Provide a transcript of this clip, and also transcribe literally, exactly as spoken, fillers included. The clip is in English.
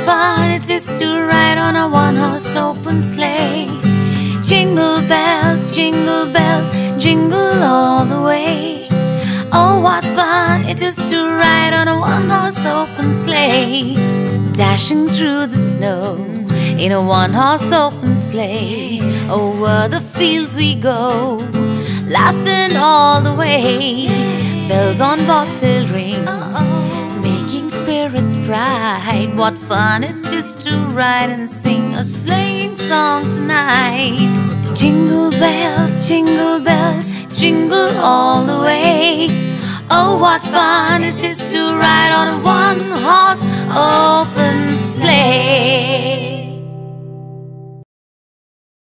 fun it is to ride on a one-horse open sleigh. Jingle bells, jingle bells, jingle all the way. Oh, what fun it is to ride on a one-horse open sleigh. Dashing through the snow in a one-horse open sleigh. Over the fields we go, laughing all the way. Bells on bobtail ring, making spirits bright. What fun it is to ride and sing a sleighing song tonight. Jingle bells, jingle bells, jingle all the way. Oh, what fun it is to ride on a one-horse open sleigh.